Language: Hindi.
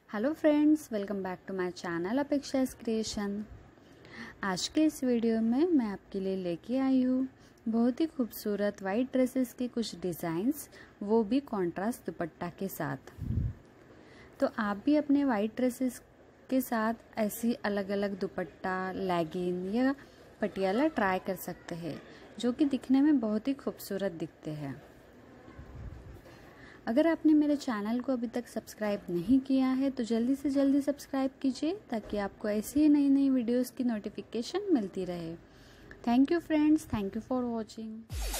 Hello friends, welcome back to my channel Apeksha's creation. आज के इस वीडियो में मैं आपके लिए लेके आई हूँ बहुत ही खूबसूरत वाइट ड्रेसेस के कुछ डिज़ाइंस, वो भी कॉन्ट्रास्ट दुपट्टा के साथ। तो आप भी अपने वाइट ड्रेसेस के साथ ऐसी अलग अलग दुपट्टा, लेगिंग या पटियाला ट्राई कर सकते हैं, जो कि दिखने में बहुत ही खूबसूरत दिखते हैं। अगर आपने मेरे चैनल को अभी तक सब्सक्राइब नहीं किया है तो जल्दी से जल्दी सब्सक्राइब कीजिए, ताकि आपको ऐसी ही नई नई वीडियोस की नोटिफिकेशन मिलती रहे। Thank you friends, thank you for watching.